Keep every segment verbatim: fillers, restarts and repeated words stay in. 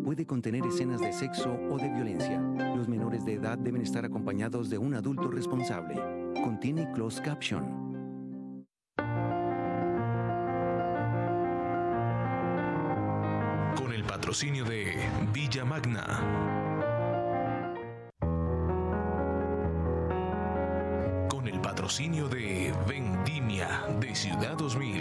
puede contener escenas de sexo o de violencia. Los menores de edad deben estar acompañados de un adulto responsable. Contiene closed caption. Con el patrocinio de Villa Magna. Con el patrocinio de Vendimia de Ciudad dos mil.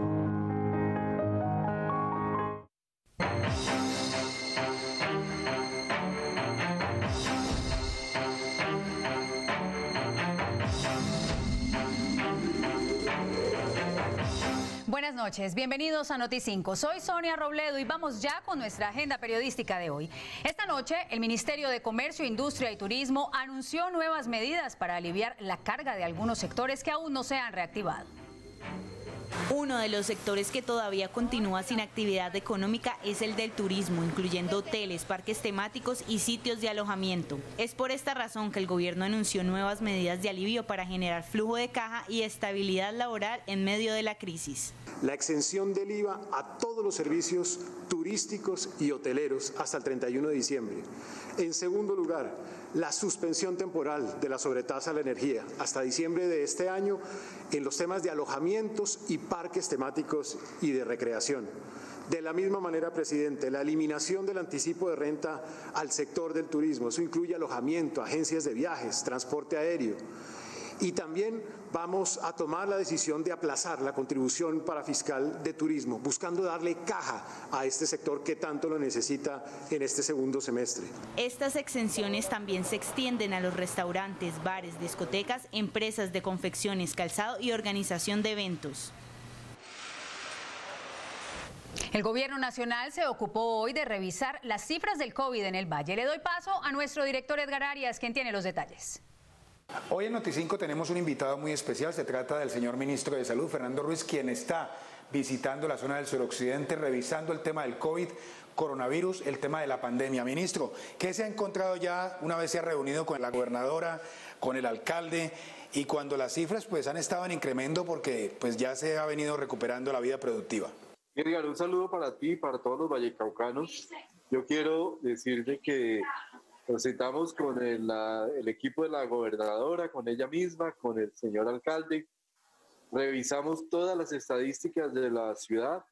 Buenas noches, bienvenidos a Noti cinco. Soy Sonia Robledo y vamos ya con nuestra agenda periodística de hoy. Esta noche, el Ministerio de Comercio, Industria y Turismo anunció nuevas medidas para aliviar la carga de algunos sectores que aún no se han reactivado. Uno de los sectores que todavía continúa sin actividad económica es el del turismo, incluyendo hoteles, parques temáticos y sitios de alojamiento. Es por esta razón que el gobierno anunció nuevas medidas de alivio para generar flujo de caja y estabilidad laboral en medio de la crisis. La exención del I V A a todos los servicios turísticos y hoteleros hasta el treinta y uno de diciembre. En segundo lugar, la suspensión temporal de la sobretasa a la energía hasta diciembre de este año en los temas de alojamientos y parques temáticos y de recreación. De la misma manera, presidente, la eliminación del anticipo de renta al sector del turismo. Eso incluye alojamiento, agencias de viajes, transporte aéreo. Y también vamos a tomar la decisión de aplazar la contribución parafiscal de turismo, buscando darle caja a este sector que tanto lo necesita en este segundo semestre. Estas exenciones también se extienden a los restaurantes, bares, discotecas, empresas de confecciones, calzado y organización de eventos. El gobierno nacional se ocupó hoy de revisar las cifras del COVID en el Valle. Le doy paso a nuestro director Edgar Arias, quien tiene los detalles. Hoy en Noti cinco tenemos un invitado muy especial, se trata del señor ministro de Salud, Fernando Ruiz, quien está visitando la zona del suroccidente, revisando el tema del COVID, coronavirus, el tema de la pandemia. Ministro, ¿qué se ha encontrado ya una vez se ha reunido con la gobernadora, con el alcalde, y cuando las cifras pues han estado en incremento porque pues ya se ha venido recuperando la vida productiva? Edgar, un saludo para ti y para todos los vallecaucanos. Yo quiero decirte que nos sentamos con el, la, el equipo de la gobernadora, con ella misma, con el señor alcalde. Revisamos todas las estadísticas de la ciudad.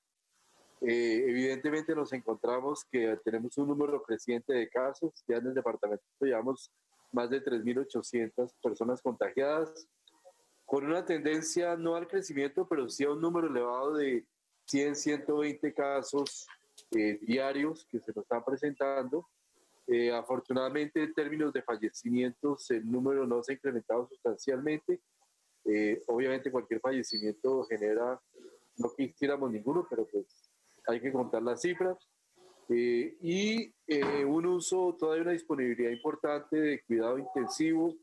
Eh, evidentemente nos encontramos que tenemos un número creciente de casos. Ya en el departamento llevamos más de tres mil ochocientas personas contagiadas, con una tendencia no al crecimiento, pero sí a un número elevado de cien, ciento veinte casos eh, diarios que se nos están presentando. Eh, afortunadamente, en términos de fallecimientos, el número no se ha incrementado sustancialmente. Eh, obviamente, cualquier fallecimiento genera, no quisiéramos ninguno, pero pues hay que contar las cifras. Eh, y eh, un uso, todavía una disponibilidad importante de cuidado intensivo.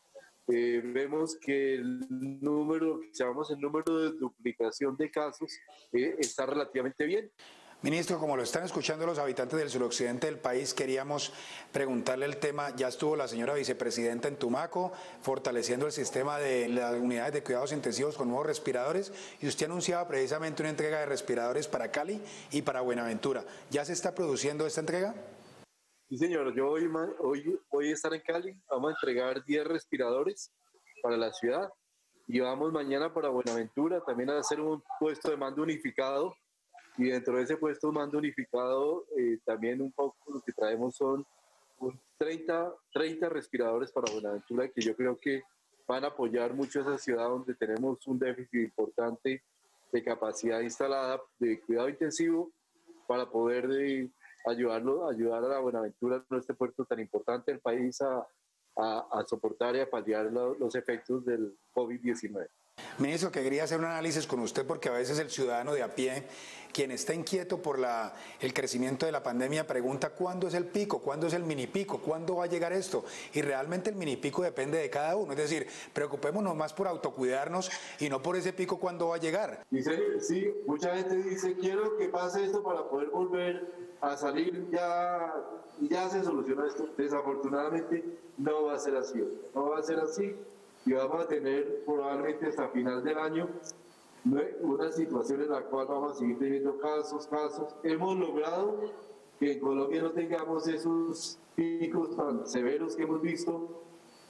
Eh, vemos que el número, llamamos el número de duplicación de casos, eh, está relativamente bien. Ministro, como lo están escuchando los habitantes del suroccidente del país, queríamos preguntarle el tema. Ya estuvo la señora vicepresidenta en Tumaco, fortaleciendo el sistema de las unidades de cuidados intensivos con nuevos respiradores, y usted anunciaba precisamente una entrega de respiradores para Cali y para Buenaventura. ¿Ya se está produciendo esta entrega? Sí, señor. Yo hoy, hoy voy a estar en Cali. Vamos a entregar diez respiradores para la ciudad y vamos mañana para Buenaventura también a hacer un puesto de mando unificado. Y dentro de ese puesto de mando unificado, eh, también un poco lo que traemos son treinta, treinta respiradores para Buenaventura, que yo creo que van a apoyar mucho a esa ciudad donde tenemos un déficit importante de capacidad instalada de cuidado intensivo para poder de, ayudarlo, ayudar a la Buenaventura, a este puerto tan importante del país, a, a, a soportar y a paliar lo, los efectos del COVID diecinueve. Ministro, que quería hacer un análisis con usted porque a veces el ciudadano de a pie, quien está inquieto por la, el crecimiento de la pandemia, pregunta cuándo es el pico, cuándo es el mini pico, cuándo va a llegar esto. Y realmente el mini pico depende de cada uno. Es decir, preocupémonos más por autocuidarnos y no por ese pico cuándo va a llegar. Dice, sí, mucha gente dice, quiero que pase esto para poder volver a salir ya, y ya se soluciona esto. Desafortunadamente no va a ser así, no va a ser así. Y vamos a tener probablemente hasta final del año una situación en la cual vamos a seguir teniendo casos, casos. Hemos logrado que en Colombia no tengamos esos picos tan severos que hemos visto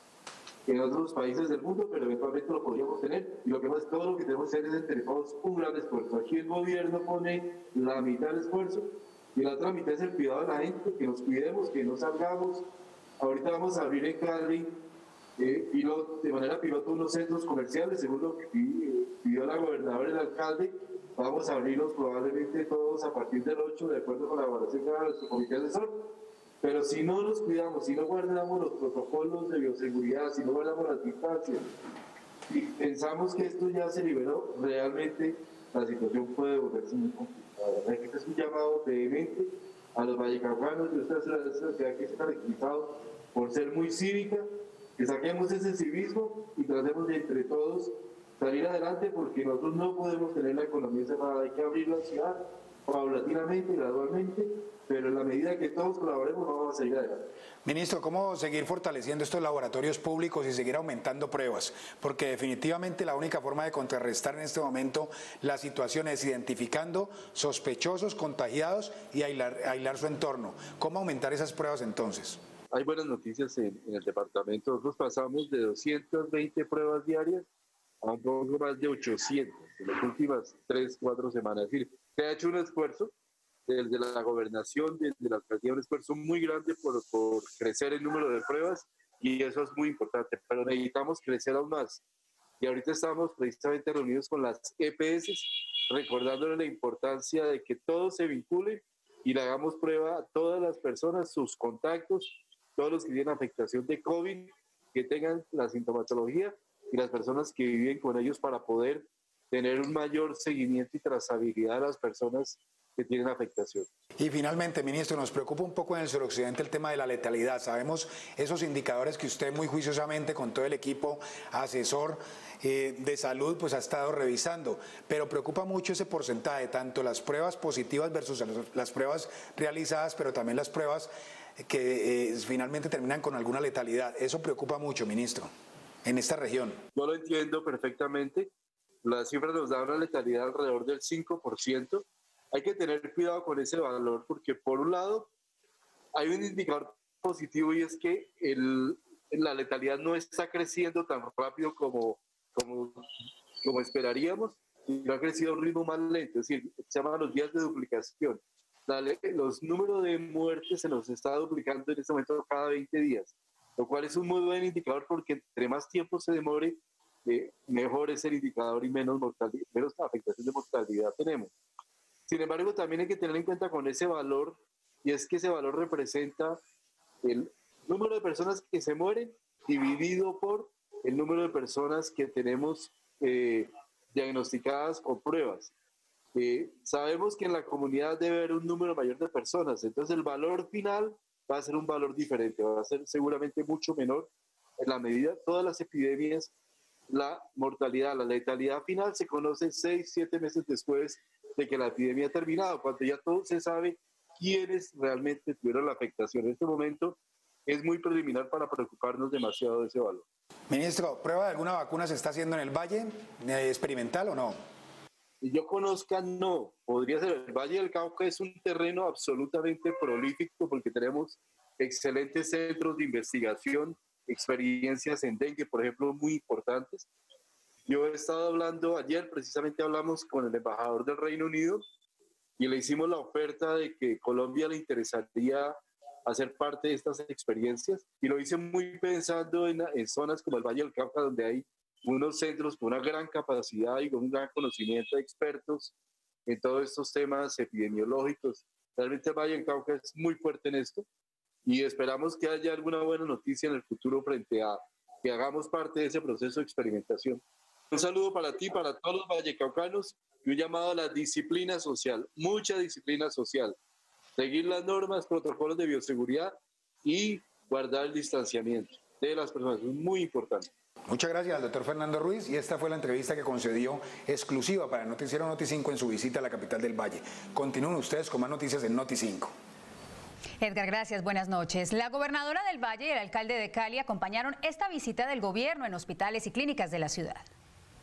en otros países del mundo, pero eventualmente lo podríamos tener. Y lo que más, todo lo que tenemos que hacer es entre todos un gran esfuerzo. Aquí el gobierno pone la mitad del esfuerzo y la otra mitad es el cuidado de la gente, que nos cuidemos, que no salgamos. Ahorita vamos a abrir en Cali eh, piloto, de manera piloto unos centros comerciales, según lo que pidió la gobernadora y el alcalde. Vamos a abrirlos probablemente todos a partir del ocho, de acuerdo con la evaluación que haga nuestro comité asesor. Pero si no nos cuidamos, si no guardamos los protocolos de bioseguridad, si no guardamos las distancias, y pensamos que esto ya se liberó, realmente la situación puede volverse muy complicada. Este es un llamado vehemente a los vallecaucanos de esta ciudad que se ha caracterizado por ser muy cívica, que saquemos ese civismo y tratemos de entre todos salir adelante, porque nosotros no podemos tener la economía cerrada, hay que abrir la ciudad paulatinamente, gradualmente, pero en la medida que todos colaboremos vamos a seguir adelante. Ministro, ¿cómo seguir fortaleciendo estos laboratorios públicos y seguir aumentando pruebas? Porque definitivamente la única forma de contrarrestar en este momento la situación es identificando sospechosos, contagiados y aislar, aislar su entorno. ¿Cómo aumentar esas pruebas entonces? Hay buenas noticias en, en el departamento. Nosotros pasamos de doscientas veinte pruebas diarias a un poco más de ochocientas en las últimas tres, cuatro semanas. Es decir, se ha hecho un esfuerzo desde la gobernación, desde la alcaldía, un esfuerzo muy grande por, por crecer el número de pruebas, y eso es muy importante, pero necesitamos crecer aún más. Y ahorita estamos precisamente reunidos con las E P S, recordándole la importancia de que todos se vinculen y le hagamos prueba a todas las personas, sus contactos, todos los que tienen afectación de COVID, que tengan la sintomatología, y las personas que viven con ellos, para poder tener un mayor seguimiento y trazabilidad de las personas que tienen afectación. Y finalmente, ministro, nos preocupa un poco en el suroccidente el tema de la letalidad. Sabemos esos indicadores que usted muy juiciosamente con todo el equipo asesor eh, de salud pues ha estado revisando, pero preocupa mucho ese porcentaje, tanto las pruebas positivas versus las pruebas realizadas, pero también las pruebas que eh, finalmente terminan con alguna letalidad. Eso preocupa mucho, ministro, en esta región. Yo lo entiendo perfectamente. Las cifras nos dan una letalidad alrededor del cinco por ciento. Hay que tener cuidado con ese valor, porque por un lado hay un indicador positivo, y es que el, la letalidad no está creciendo tan rápido como, como, como esperaríamos, y no ha crecido a un ritmo más lento, es decir, se llaman los días de duplicación. La, los números de muertes se nos está duplicando en este momento cada veinte días, lo cual es un muy buen indicador, porque entre más tiempo se demore, eh, mejor es el indicador y menos, mortalidad, menos afectación de mortalidad tenemos. Sin embargo, también hay que tener en cuenta con ese valor, y es que ese valor representa el número de personas que se mueren dividido por el número de personas que tenemos eh, diagnosticadas con pruebas. Eh, sabemos que en la comunidad debe haber un número mayor de personas, entonces el valor final va a ser un valor diferente, va a ser seguramente mucho menor. En la medida, todas las epidemias, la mortalidad, la letalidad final se conoce seis, siete meses después de que la epidemia ha terminado, cuando ya todo se sabe quiénes realmente tuvieron la afectación. En este momento es muy preliminar para preocuparnos demasiado de ese valor. Ministro, ¿prueba de alguna vacuna se está haciendo en el Valle, eh, experimental o no? Y yo conozca, no. Podría ser. El Valle del Cauca es un terreno absolutamente prolífico, porque tenemos excelentes centros de investigación, experiencias en dengue, por ejemplo, muy importantes. Yo he estado hablando, ayer precisamente hablamos con el embajador del Reino Unido y le hicimos la oferta de que Colombia le interesaría hacer parte de estas experiencias, y lo hice muy pensando en, en zonas como el Valle del Cauca, donde hay unos centros con una gran capacidad y con un gran conocimiento de expertos en todos estos temas epidemiológicos. Realmente el Valle del Cauca es muy fuerte en esto, y esperamos que haya alguna buena noticia en el futuro frente a que hagamos parte de ese proceso de experimentación. Un saludo para ti, para todos los vallecaucanos, y un llamado a la disciplina social, mucha disciplina social. Seguir las normas, protocolos de bioseguridad y guardar el distanciamiento de las personas, es muy importante. Muchas gracias al doctor Fernando Ruiz, y esta fue la entrevista que concedió exclusiva para el Noticiero Noti cinco en su visita a la capital del Valle. Continúen ustedes con más noticias en Noti cinco. Edgar, gracias. Buenas noches. La gobernadora del Valle y el alcalde de Cali acompañaron esta visita del gobierno en hospitales y clínicas de la ciudad.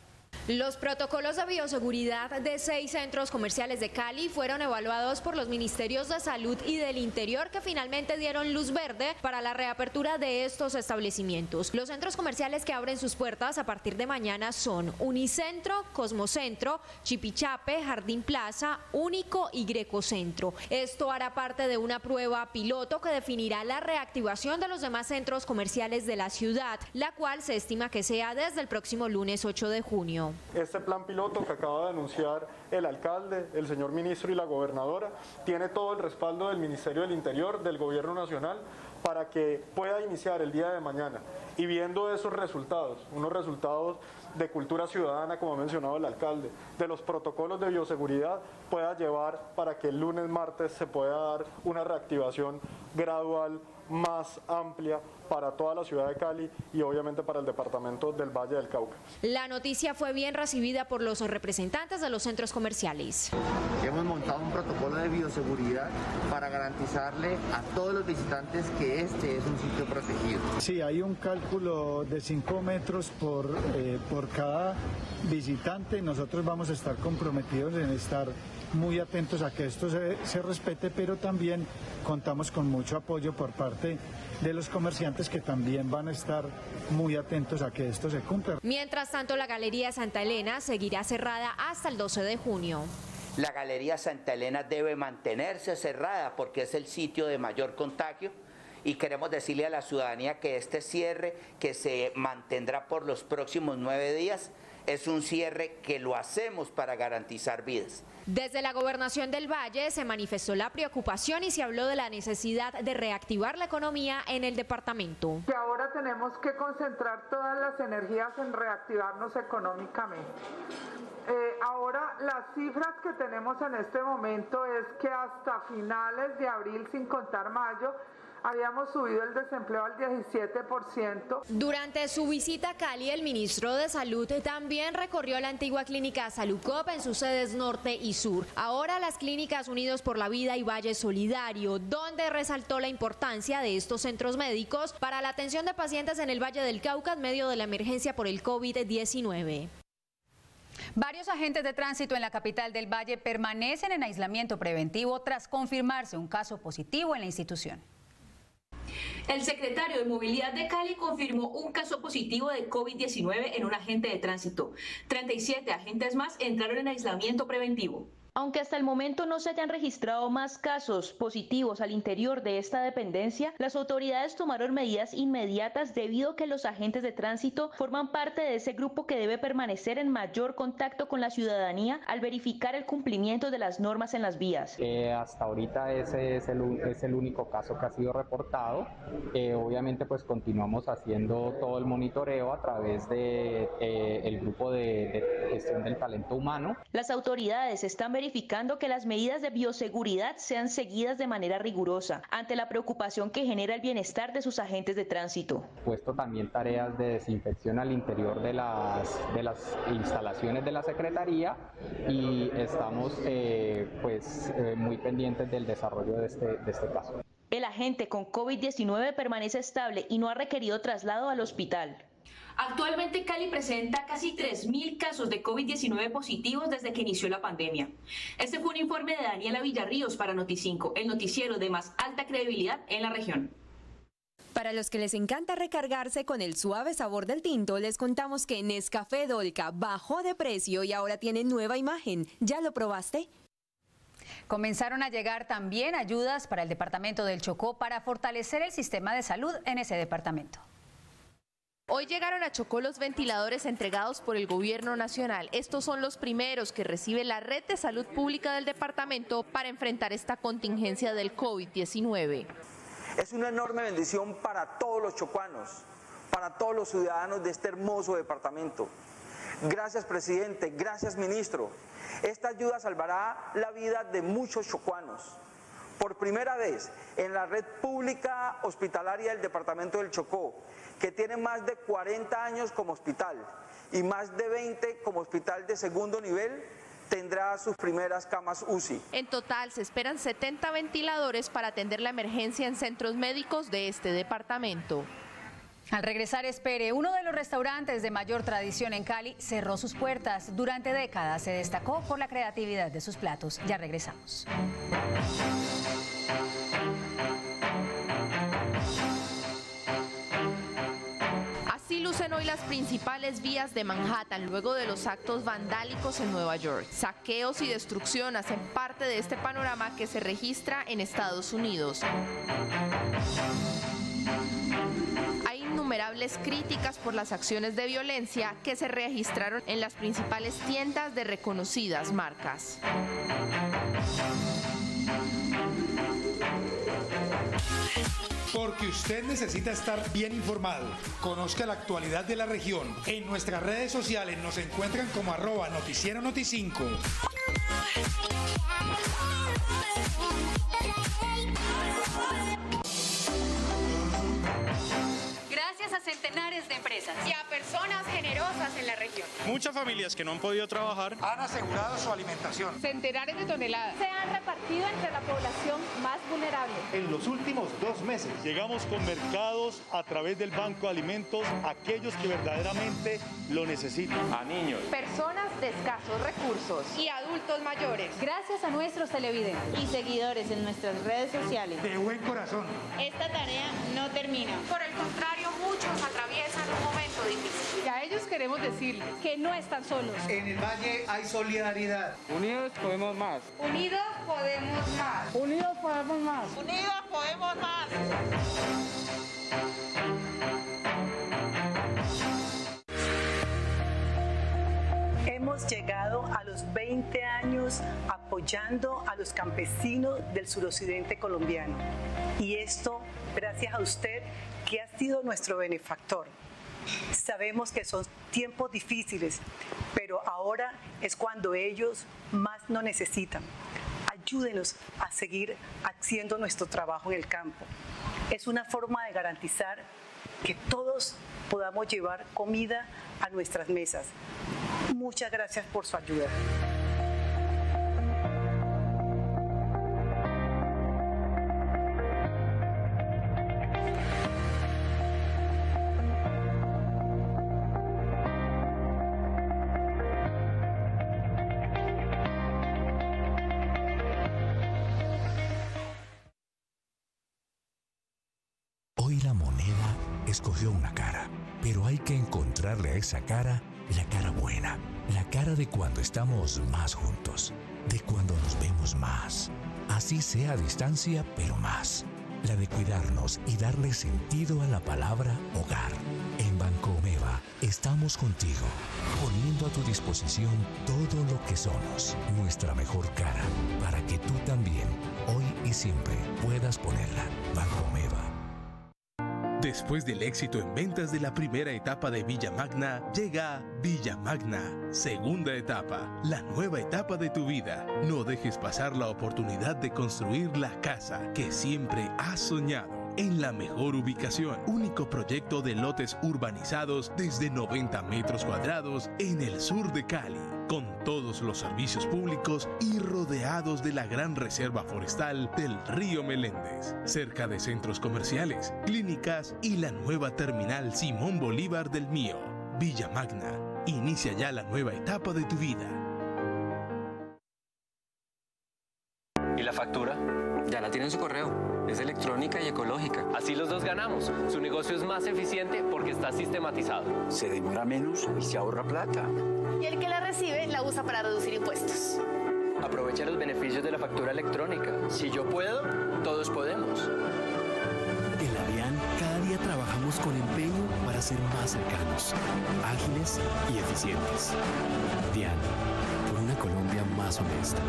Los protocolos de bioseguridad de seis centros comerciales de Cali fueron evaluados por los Ministerios de Salud y del Interior, que finalmente dieron luz verde para la reapertura de estos establecimientos. Los centros comerciales que abren sus puertas a partir de mañana son Unicentro, Cosmocentro, Chipichape, Jardín Plaza, Único y Grecocentro. Esto hará parte de una prueba piloto que definirá la reactivación de los demás centros comerciales de la ciudad, la cual se estima que sea desde el próximo lunes ocho de junio. Este plan piloto que acaba de anunciar el alcalde, el señor ministro y la gobernadora, tiene todo el respaldo del Ministerio del Interior, del Gobierno Nacional, para que pueda iniciar el día de mañana. Y viendo esos resultados, unos resultados de cultura ciudadana, como ha mencionado el alcalde, de los protocolos de bioseguridad, pueda llevar para que el lunes, martes se pueda dar una reactivación gradual más amplia para toda la ciudad de Cali y obviamente para el departamento del Valle del Cauca. La noticia fue bien recibida por los representantes de los centros comerciales. Hemos montado un protocolo de bioseguridad para garantizarle a todos los visitantes que este es un sitio protegido. Sí, hay un cálculo de cinco metros por, eh, por cada visitante. Nosotros vamos a estar comprometidos en estar muy atentos a que esto se, se respete, pero también contamos con mucho apoyo por parte de los comerciantes, que también van a estar muy atentos a que esto se cumpla. Mientras tanto, la Galería Santa Elena seguirá cerrada hasta el doce de junio. La Galería Santa Elena debe mantenerse cerrada porque es el sitio de mayor contagio, y queremos decirle a la ciudadanía que este cierre, que se mantendrá por los próximos nueve días, es un cierre que lo hacemos para garantizar vidas. Desde la Gobernación del Valle se manifestó la preocupación y se habló de la necesidad de reactivar la economía en el departamento. Que ahora tenemos que concentrar todas las energías en reactivarnos económicamente. Eh, ahora las cifras que tenemos en este momento es que hasta finales de abril, sin contar mayo, habíamos subido el desempleo al diecisiete por ciento. Durante su visita a Cali, el ministro de Salud también recorrió la antigua clínica Salucop en sus sedes norte y sur. Ahora las clínicas Unidos por la Vida y Valle Solidario, donde resaltó la importancia de estos centros médicos para la atención de pacientes en el Valle del Cauca en medio de la emergencia por el COVID diecinueve. Varios agentes de tránsito en la capital del Valle permanecen en aislamiento preventivo tras confirmarse un caso positivo en la institución. El secretario de Movilidad de Cali confirmó un caso positivo de COVID diecinueve en un agente de tránsito. treinta y siete agentes más entraron en aislamiento preventivo. Aunque hasta el momento no se hayan registrado más casos positivos al interior de esta dependencia, las autoridades tomaron medidas inmediatas debido a que los agentes de tránsito forman parte de ese grupo que debe permanecer en mayor contacto con la ciudadanía al verificar el cumplimiento de las normas en las vías. Eh, hasta ahorita ese es el, es el único caso que ha sido reportado. Eh, obviamente pues continuamos haciendo todo el monitoreo a través de eh, el grupo de, de gestión del talento humano. Las autoridades están verificando verificando que las medidas de bioseguridad sean seguidas de manera rigurosa, ante la preocupación que genera el bienestar de sus agentes de tránsito. Puesto también tareas de desinfección al interior de las, de las instalaciones de la Secretaría, y estamos eh, pues eh, muy pendientes del desarrollo de este, de este caso. El agente con COVID diecinueve permanece estable y no ha requerido traslado al hospital. Actualmente Cali presenta casi tres mil casos de COVID diecinueve positivos desde que inició la pandemia. Este fue un informe de Daniela Villarríos para Noti cinco, el noticiero de más alta credibilidad en la región. Para los que les encanta recargarse con el suave sabor del tinto, les contamos que Nescafé Dolca bajó de precio y ahora tiene nueva imagen. ¿Ya lo probaste? Comenzaron a llegar también ayudas para el departamento del Chocó para fortalecer el sistema de salud en ese departamento. Hoy llegaron a Chocó los ventiladores entregados por el Gobierno Nacional. Estos son los primeros que recibe la Red de Salud Pública del departamento para enfrentar esta contingencia del COVID diecinueve. Es una enorme bendición para todos los chocuanos, para todos los ciudadanos de este hermoso departamento. Gracias, presidente, gracias, ministro. Esta ayuda salvará la vida de muchos chocuanos. Por primera vez en la red pública hospitalaria del departamento del Chocó, que tiene más de cuarenta años como hospital y más de veinte como hospital de segundo nivel, tendrá sus primeras camas U C I. En total se esperan setenta ventiladores para atender la emergencia en centros médicos de este departamento. Al regresar, espere, uno de los restaurantes de mayor tradición en Cali cerró sus puertas. Durante décadas se destacó por la creatividad de sus platos. Ya regresamos. Así lucen hoy las principales vías de Manhattan luego de los actos vandálicos en Nueva York. Saqueos y destrucción hacen parte de este panorama que se registra en Estados Unidos. Hay innumerables críticas por las acciones de violencia que se registraron en las principales tiendas de reconocidas marcas. Porque usted necesita estar bien informado. Conozca la actualidad de la región. En nuestras redes sociales nos encuentran como arroba noticiero noti cinco. Gracias a centenares de empresas y a personas generosas en la región. Muchas familias que no han podido trabajar han asegurado su alimentación. Centenares de toneladas se han repartido entre la población más vulnerable. En los últimos dos meses llegamos con mercados a través del Banco de Alimentos a aquellos que verdaderamente lo necesitan. A niños, personas de escasos recursos y adultos mayores. Gracias a nuestros televidentes y seguidores en nuestras redes sociales. De buen corazón. Esta tarea no termina. Por el contrario, muchos atraviesan un momento difícil. Y a ellos queremos decirles que no están solos. En el Valle hay solidaridad. Unidos podemos más. Unidos podemos más. Unidos podemos más. Unidos podemos más. Hemos llegado a los veinte años apoyando a los campesinos del suroccidente colombiano. Y esto gracias a usted, que ha sido nuestro benefactor. Sabemos que son tiempos difíciles, pero ahora es cuando ellos más nos necesitan. Ayúdenos a seguir haciendo nuestro trabajo en el campo. Es una forma de garantizar que todos podamos llevar comida a nuestras mesas. Muchas gracias por su ayuda. Hoy la moneda escogió una cara, pero hay que encontrarle a esa cara la cara buena, la cara de cuando estamos más juntos, de cuando nos vemos más, así sea a distancia, pero más, la de cuidarnos y darle sentido a la palabra hogar. En Banco Omeva estamos contigo, poniendo a tu disposición todo lo que somos, nuestra mejor cara, para que tú también, hoy y siempre, puedas ponerla. Banco Omeva. Después del éxito en ventas de la primera etapa de Villa Magna, llega Villa Magna, segunda etapa, la nueva etapa de tu vida. No dejes pasar la oportunidad de construir la casa que siempre has soñado. En la mejor ubicación, único proyecto de lotes urbanizados desde noventa metros cuadrados en el sur de Cali, con todos los servicios públicos y rodeados de la gran reserva forestal del río Meléndez, cerca de centros comerciales, clínicas y la nueva terminal Simón Bolívar del Mío. Villa Magna, inicia ya la nueva etapa de tu vida. ¿Y la factura? Ya la tiene en su correo. Es electrónica y ecológica. Así los dos ganamos. Su negocio es más eficiente porque está sistematizado. Se demora menos y se ahorra plata. Y el que la recibe la usa para reducir impuestos. Aprovecha los beneficios de la factura electrónica. Si yo puedo, todos podemos. En la DIAN cada día trabajamos con empeño para ser más cercanos, ágiles y eficientes. DIAN, por una Colombia más honesta.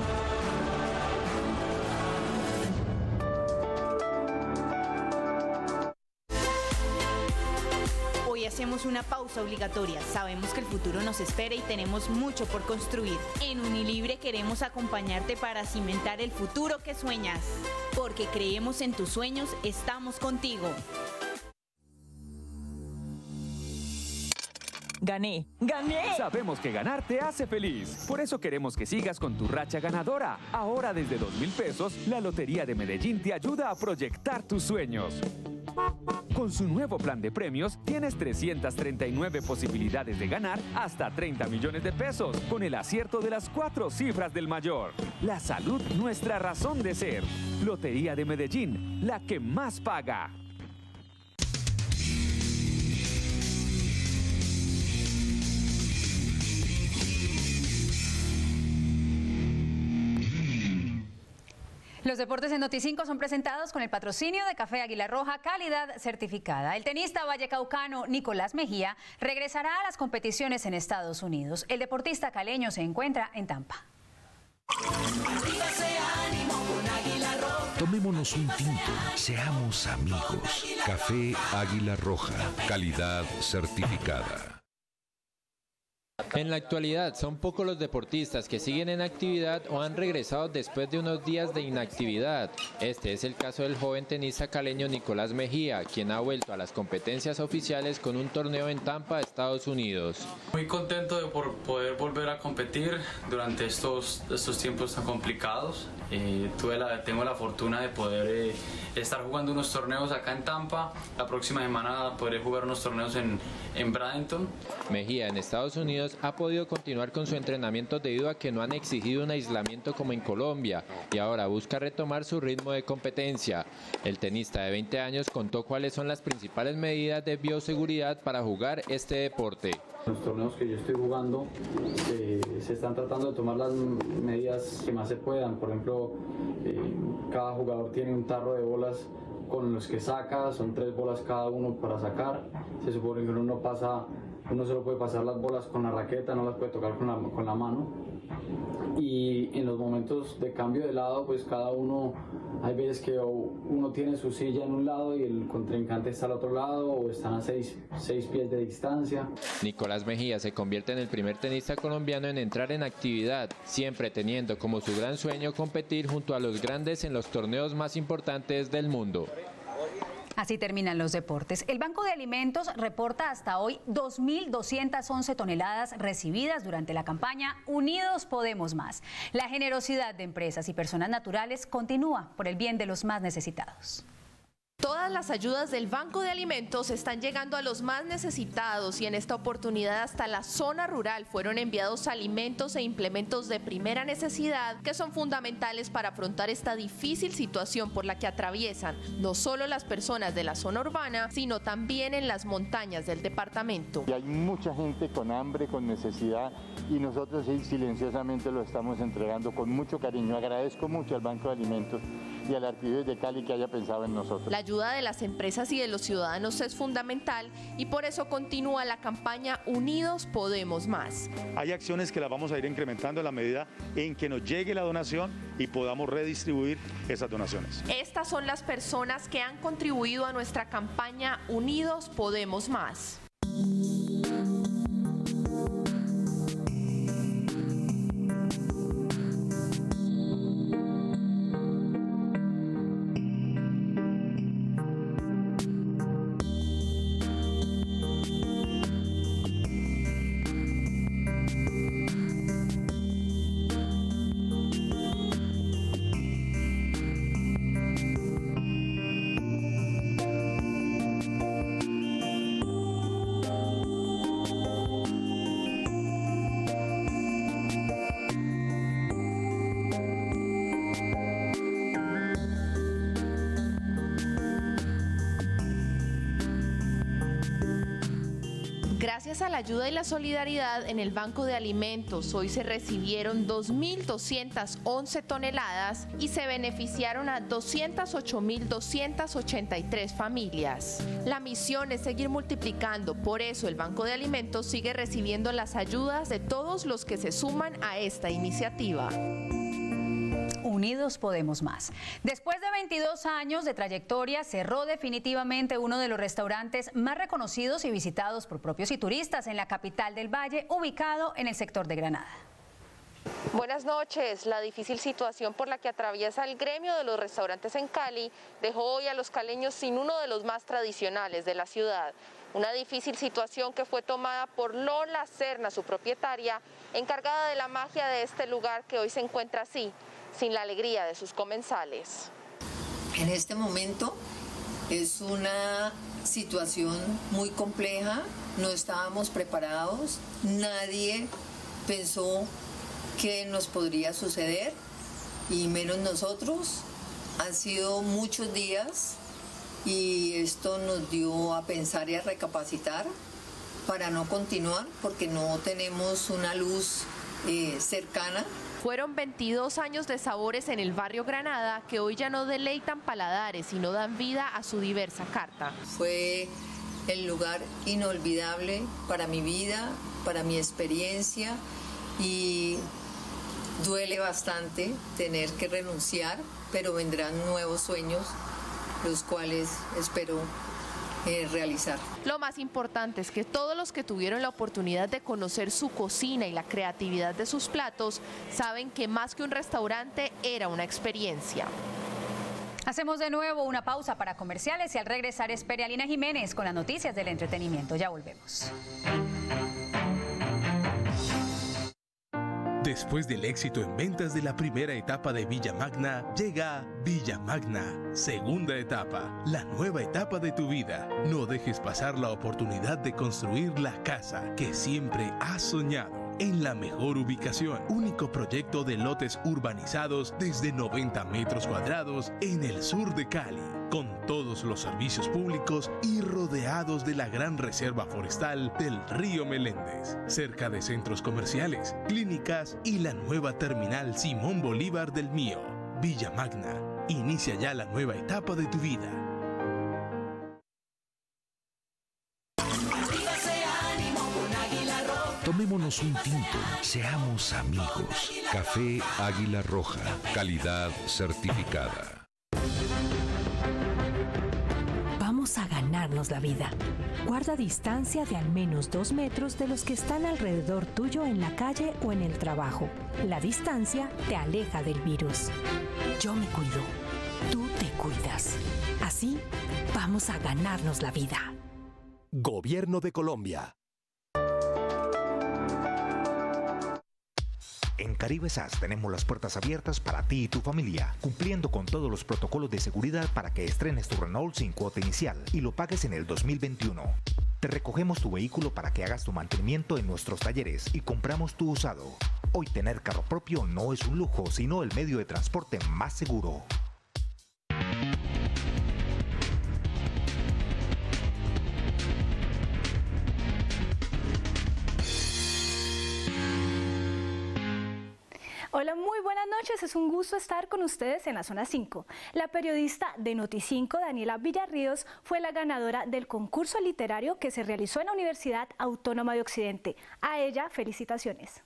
Hacemos una pausa obligatoria. Sabemos que el futuro nos espera y tenemos mucho por construir. En Unilibre queremos acompañarte para cimentar el futuro que sueñas. Porque creemos en tus sueños, estamos contigo. Gané, gané. Sabemos que ganar te hace feliz. Por eso queremos que sigas con tu racha ganadora. Ahora desde dos mil pesos, la Lotería de Medellín te ayuda a proyectar tus sueños. Con su nuevo plan de premios, tienes trescientas treinta y nueve posibilidades de ganar hasta treinta millones de pesos, con el acierto de las cuatro cifras del mayor. La salud, nuestra razón de ser. Lotería de Medellín, la que más paga. Los deportes en Noti cinco son presentados con el patrocinio de Café Águila Roja, calidad certificada. El tenista vallecaucano Nicolás Mejía regresará a las competiciones en Estados Unidos. El deportista caleño se encuentra en Tampa. Tomémonos un tinto, seamos amigos. Café Águila Roja, calidad certificada. En la actualidad son pocos los deportistas que siguen en actividad o han regresado después de unos días de inactividad. Este es el caso del joven tenista caleño Nicolás Mejía, quien ha vuelto a las competencias oficiales con un torneo en Tampa, Estados Unidos. Muy contento de por poder volver a competir durante estos, estos tiempos tan complicados. Eh, tuve la, tengo la fortuna de poder eh, estar jugando unos torneos acá en Tampa. La próxima semana podré jugar unos torneos en, en Bradenton. Mejía en Estados Unidos ha podido continuar con su entrenamiento debido a que no han exigido un aislamiento como en Colombia y ahora busca retomar su ritmo de competencia. El tenista de veinte años contó cuáles son las principales medidas de bioseguridad para jugar este deporte. Los torneos que yo estoy jugando eh, se están tratando de tomar las medidas que más se puedan. Por ejemplo, eh, cada jugador tiene un tarro de bolas con los que saca, son tres bolas cada uno para sacar. Se supone que uno no pasa, uno solo puede pasar las bolas con la raqueta, no las puede tocar con la, con la mano. Y en los momentos de cambio de lado, pues cada uno, hay veces que uno tiene su silla en un lado y el contrincante está al otro lado, o están a seis, seis pies de distancia. Nicolás Mejía se convierte en el primer tenista colombiano en entrar en actividad, siempre teniendo como su gran sueño competir junto a los grandes en los torneos más importantes del mundo. Así terminan los deportes. El Banco de Alimentos reporta hasta hoy dos mil doscientas once toneladas recibidas durante la campaña Unidos Podemos Más. La generosidad de empresas y personas naturales continúa por el bien de los más necesitados. Todas las ayudas del Banco de Alimentos están llegando a los más necesitados y en esta oportunidad hasta la zona rural fueron enviados alimentos e implementos de primera necesidad que son fundamentales para afrontar esta difícil situación por la que atraviesan no solo las personas de la zona urbana, sino también en las montañas del departamento. Y hay mucha gente con hambre, con necesidad, y nosotros silenciosamente lo estamos entregando con mucho cariño. Agradezco mucho al Banco de Alimentos y a la Arquidiócesis de Cali que haya pensado en nosotros. La ayuda de las empresas y de los ciudadanos es fundamental y por eso continúa la campaña Unidos Podemos Más. Hay acciones que las vamos a ir incrementando a la medida en que nos llegue la donación y podamos redistribuir esas donaciones. Estas son las personas que han contribuido a nuestra campaña Unidos Podemos Más. Gracias a la ayuda y la solidaridad en el Banco de Alimentos, hoy se recibieron dos mil doscientas once toneladas y se beneficiaron a doscientas ocho mil doscientas ochenta y tres familias. La misión es seguir multiplicando, por eso el Banco de Alimentos sigue recibiendo las ayudas de todos los que se suman a esta iniciativa. Unidos Podemos Más. Después de veintidós años de trayectoria, cerró definitivamente uno de los restaurantes más reconocidos y visitados por propios y turistas en la capital del Valle, ubicado en el sector de Granada. Buenas noches. La difícil situación por la que atraviesa el gremio de los restaurantes en Cali dejó hoy a los caleños sin uno de los más tradicionales de la ciudad. Una difícil situación que fue tomada por Lola Serna, su propietaria, encargada de la magia de este lugar que hoy se encuentra así, sin la alegría de sus comensales. En este momento Es una situación muy compleja, no estábamos preparados, nadie pensó que nos podría suceder y menos nosotros. Han sido muchos días y esto nos dio a pensar y a recapacitar para no continuar porque no tenemos una luz eh, cercana. Fueron veintidós años de sabores en el barrio Granada que hoy ya no deleitan paladares, sino dan vida a su diversa carta. Fue el lugar inolvidable para mi vida, para mi experiencia y duele bastante tener que renunciar, pero vendrán nuevos sueños, los cuales espero Eh, realizar. Lo más importante es que todos los que tuvieron la oportunidad de conocer su cocina y la creatividad de sus platos saben que más que un restaurante era una experiencia. Hacemos de nuevo una pausa para comerciales y al regresar espere a Lina Jiménez con las noticias del entretenimiento. Ya volvemos. Después del éxito en ventas de la primera etapa de Villa Magna, llega Villa Magna, segunda etapa, la nueva etapa de tu vida. No dejes pasar la oportunidad de construir la casa que siempre has soñado. En la mejor ubicación, único proyecto de lotes urbanizados desde noventa metros cuadrados en el sur de Cali, con todos los servicios públicos y rodeados de la gran reserva forestal del río Meléndez, cerca de centros comerciales, clínicas y la nueva terminal Simón Bolívar del Mío. Villa Magna, inicia ya la nueva etapa de tu vida. Tomémonos un tinto, seamos amigos. Café Águila Roja, calidad certificada. Vamos a ganarnos la vida. Guarda distancia de al menos dos metros de los que están alrededor tuyo en la calle o en el trabajo. La distancia te aleja del virus. Yo me cuido. Tú te cuidas. Así, vamos a ganarnos la vida. Gobierno de Colombia. En Caribe S A S tenemos las puertas abiertas para ti y tu familia, cumpliendo con todos los protocolos de seguridad para que estrenes tu Renault sin cuota inicial y lo pagues en el dos mil veintiuno. Te recogemos tu vehículo para que hagas tu mantenimiento en nuestros talleres y compramos tu usado. Hoy tener carro propio no es un lujo, sino el medio de transporte más seguro. Hola, muy buenas noches. Es un gusto estar con ustedes en la zona cinco. La periodista de Noti cinco, Daniela Villarríos, fue la ganadora del concurso literario que se realizó en la Universidad Autónoma de Occidente. A ella, felicitaciones.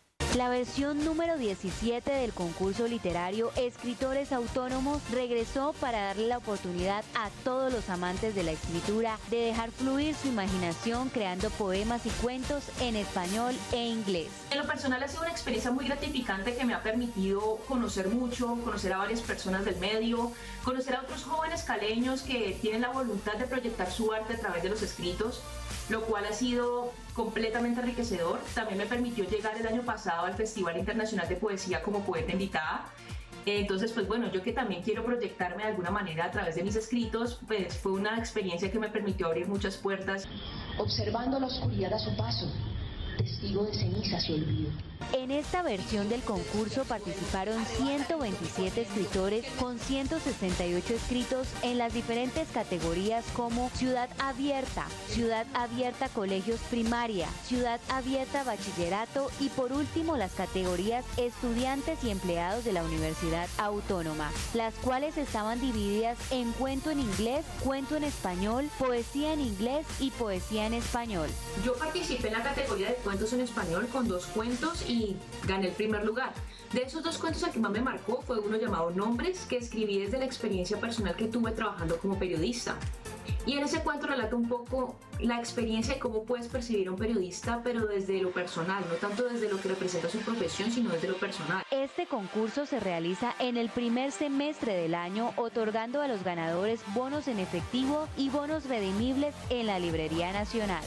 La versión número diecisiete del concurso literario Escritores Autónomos regresó para darle la oportunidad a todos los amantes de la escritura de dejar fluir su imaginación creando poemas y cuentos en español e inglés. En lo personal ha sido una experiencia muy gratificante que me ha permitido conocer mucho, conocer a varias personas del medio, conocer a otros jóvenes caleños que tienen la voluntad de proyectar su arte a través de los escritos, lo cual ha sido completamente enriquecedor. También me permitió llegar el año pasado al Festival Internacional de Poesía como poeta invitada. Entonces, pues bueno, yo que también quiero proyectarme de alguna manera a través de mis escritos, pues fue una experiencia que me permitió abrir muchas puertas. Observando la oscuridad a su paso, testigo de cenizas y olvido. En esta versión del concurso participaron ciento veintisiete escritores con ciento sesenta y ocho escritos en las diferentes categorías como Ciudad Abierta, Ciudad Abierta Colegios Primaria, Ciudad Abierta Bachillerato y por último las categorías Estudiantes y Empleados de la Universidad Autónoma, las cuales estaban divididas en cuento en inglés, cuento en español, poesía en inglés y poesía en español. Yo participé en la categoría de cuentos en español con dos cuentos y gané el primer lugar. De esos dos cuentos, el que más me marcó fue uno llamado Nombres, que escribí desde la experiencia personal que tuve trabajando como periodista. Y en ese cuento relato un poco la experiencia de cómo puedes percibir a un periodista, pero desde lo personal, no tanto desde lo que representa su profesión, sino desde lo personal. Este concurso se realiza en el primer semestre del año, otorgando a los ganadores bonos en efectivo y bonos redimibles en la Librería Nacional.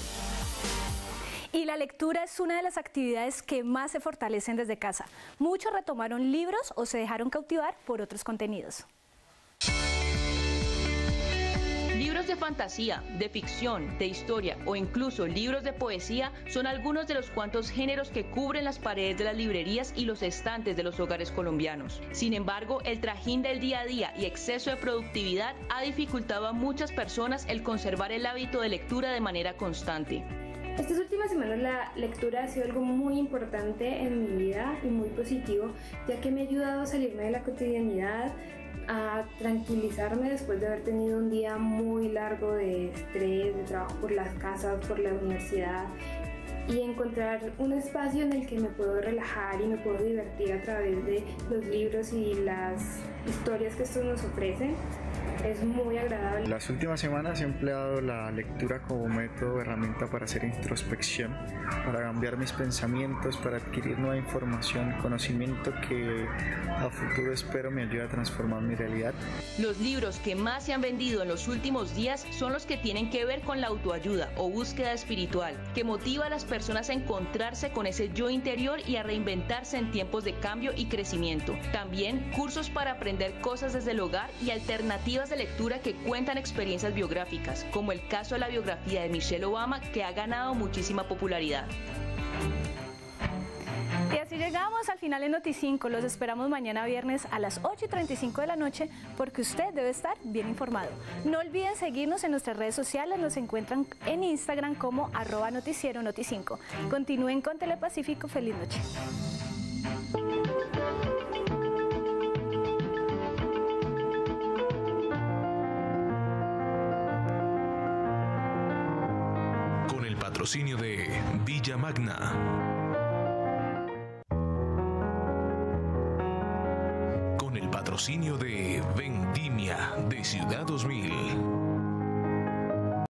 Y la lectura es una de las actividades que más se fortalecen desde casa. Muchos retomaron libros o se dejaron cautivar por otros contenidos. fantasía, de ficción, de historia o incluso libros de poesía son algunos de los cuantos géneros que cubren las paredes de las librerías y los estantes de los hogares colombianos. Sin embargo, el trajín del día a día y exceso de productividad ha dificultado a muchas personas el conservar el hábito de lectura de manera constante. Estas últimas semanas la lectura ha sido algo muy importante en mi vida y muy positivo, ya que me ha ayudado a salirme de la cotidianidad, a tranquilizarme después de haber tenido un día muy largo de estrés, de trabajo por las casas, por la universidad, y encontrar un espacio en el que me puedo relajar y me puedo divertir a través de los libros y las historias que estos nos ofrecen. Es muy agradable. Las últimas semanas he empleado la lectura como método, herramienta para hacer introspección, para cambiar mis pensamientos, para adquirir nueva información, conocimiento que a futuro espero me ayude a transformar mi realidad. Los libros que más se han vendido en los últimos días son los que tienen que ver con la autoayuda o búsqueda espiritual, que motiva a las personas a encontrarse con ese yo interior y a reinventarse en tiempos de cambio y crecimiento. También cursos para aprender cosas desde el hogar y alternativas de lectura que cuentan experiencias biográficas, como el caso de la biografía de Michelle Obama, que ha ganado muchísima popularidad. Y así llegamos al final de Noti cinco. Los esperamos mañana viernes a las ocho y treinta y cinco de la noche, porque usted debe estar bien informado. No olviden seguirnos en nuestras redes sociales. Nos encuentran en Instagram como arroba noticiero Noti cinco. Continúen con Telepacífico. Feliz noche. Con el patrocinio de Villa Magna. Con el patrocinio de Vendimia de Ciudad dos mil.